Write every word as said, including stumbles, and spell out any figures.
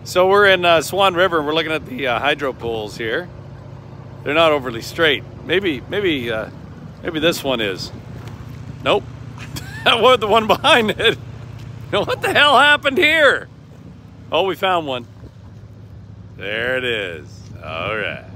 So we're in uh, Swan River and we're looking at the uh, hydro pools here. They're not overly straight. Maybe, maybe, uh, maybe this one is. Nope. That was the one behind it. What the hell happened here? Oh, we found one. There it is. All right.